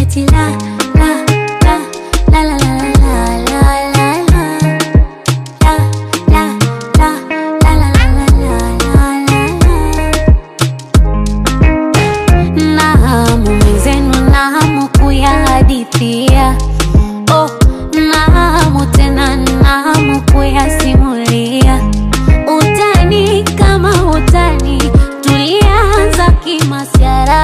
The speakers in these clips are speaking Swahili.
eti la la la la la la la la la la la la la la la la. Nahamu mwenzenu, nahamu kuyahadithia. Oh, nahamu tena, nahamu kuyasimulia. Utani kama utani, tulianza kimasiara.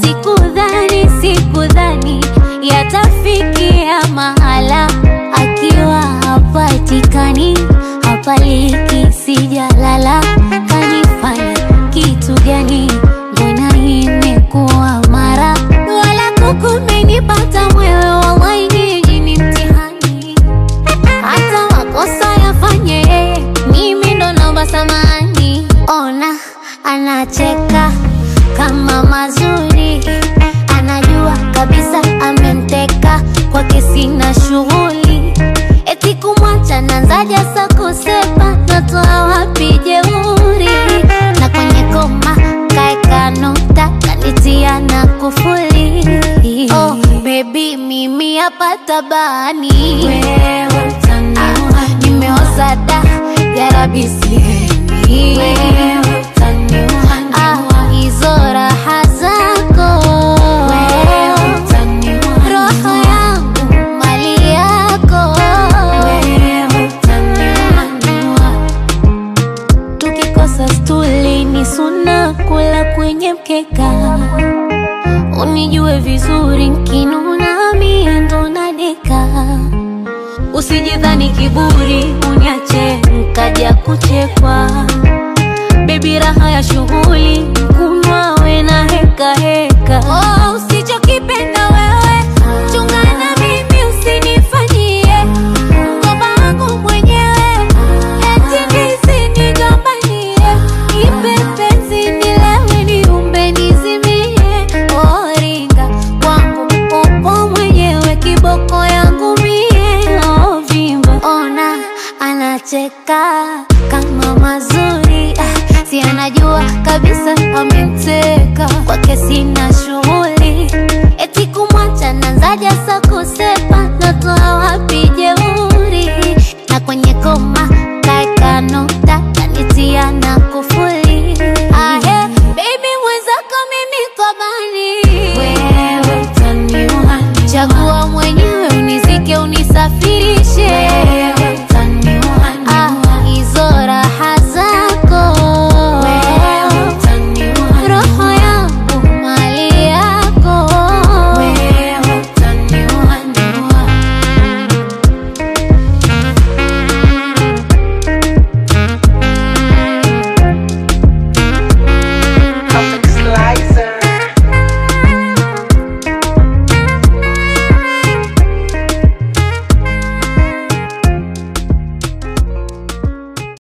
Sikudhani yatafikia mahala. Akiwa hapatikani, hapaliki, sijalala. Kanifanya kitu gani? Mbona imekuwa mara? Wala kukumenipata mwewe, wallahi ni mtihani. Hata makosa yafanye mimi ndo naomba samahani. Ona anacheka kama mazuri, anajua kabisa ameniteka, kwake sina shughuli. Eti kumwacha nanzaja sa kusepa, natoa wapi jeuri? Na kwenye koma kaeka nukta, kanitia na kufuli. Oh baby, mimi hapa tabani, wewe utaniua. Nimeoza da, ya Rabbi sihemi, wewe utaniua. Hizo raha zako, wewe utaniua. Roho yangu mali yako, wewe utaniua. Tukikosa stuli ni suna kula kwenye mkeka. Unijue vizuri nkinuna mie ndo nadeka. Usijidhani kiburi uniache nkaja kuchekwa. Baby raha ya shughuli, kunwa we na heka heka. Oh.